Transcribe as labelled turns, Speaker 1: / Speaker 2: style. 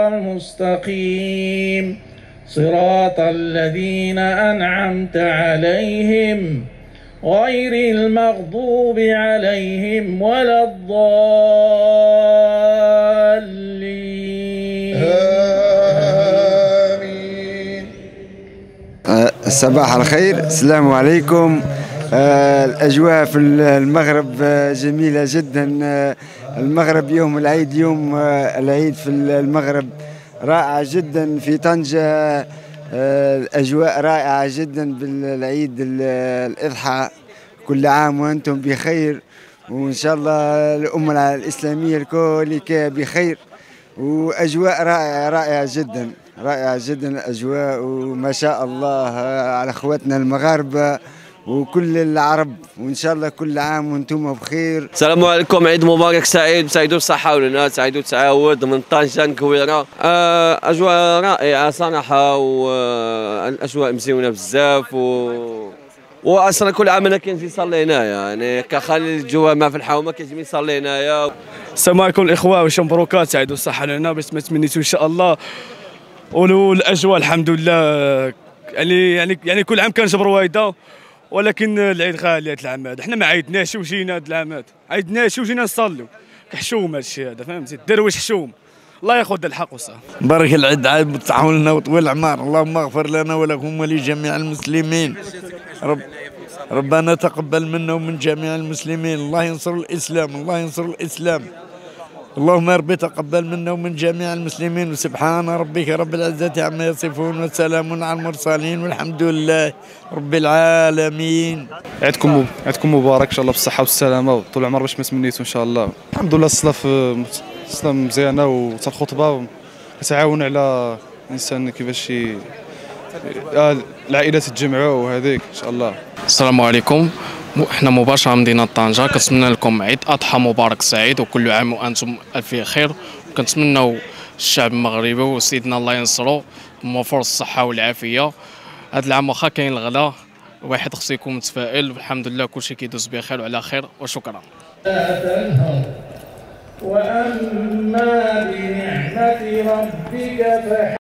Speaker 1: المستقيم صراط الذين أنعمت عليهم غير المغضوب عليهم ولا الضالين
Speaker 2: آمين. صباح الخير، السلام عليكم. الأجواء في المغرب جميلة جدا. المغرب يوم العيد، يوم العيد في المغرب رائع جدا. في طنجة الأجواء رائعة جدا بالعيد الإضحى. كل عام وأنتم بخير، وإن شاء الله الأمة الإسلامية الكل بخير. وأجواء رائعة جدا، رائعة جدا الأجواء، وما شاء الله على أخواتنا المغاربة وكل العرب، وإن شاء الله كل عام وأنتم بخير.
Speaker 3: السلام عليكم، عيد مبارك سعيد، سعيدوا بالصحة والهنا، سعيدوا التعاود من طنجة الكويرة. أجواء رائعة صراحة، والأجواء مزيونة بزاف، واصلا كل عام انا كنجي نصلي هنايا، يعني كخلي الجوامع في الحومه كيجي يصلي هنايا.
Speaker 4: السلام عليكم الاخوه، واش مبروكات، سعيدوا الصحه لنا باش ما تمنيتوا ان شاء الله. والاجواء الحمد لله، يعني كل عام كنجبروا وايده، ولكن العيد غالي هذا العام هذا. حنا ما عيدناش وجينا هذا العام هذا، عيدناش وجينا نصليو كحشوم. هذا الشيء هذا فهمتي، الدرويش حشوم. الله ياخذ الحق وصافي.
Speaker 5: بارك العيد عاد بالتعاون لنا وطويل العمر. اللهم اغفر لنا ولكم ولجميع المسلمين. ربنا تقبل منا ومن جميع المسلمين. الله ينصر الإسلام، الله ينصر الإسلام. اللهم ربي تقبل منا ومن جميع المسلمين. وسبحان ربك رب العزة عما يصفون، وسلام على المرسلين، والحمد لله رب العالمين.
Speaker 6: عيدكم مبارك ان شاء الله بالصحة والسلامة وطول العمر باش ما تمنيتوا ان شاء الله. الحمد لله الصلاة مزيانة، وحتى الخطبة كتعاون على الإنسان كيفاش العائلات تجمعوا وهذيك ان شاء الله.
Speaker 7: السلام عليكم، احنا مباشره من مدينه طنجه. كنتمنى لكم عيد اضحى مبارك سعيد، وكل عام وانتم الف خير. كنتمنوا الشعب المغربي وسيدنا الله ينصرو موفر الصحه والعافيه. هذا العام واخا كاين الغلا، الواحد خصو يكون متفائل، والحمد لله كلشي كيدوز بخير وعلى خير، وشكرا.
Speaker 1: وأما بنعمة ربك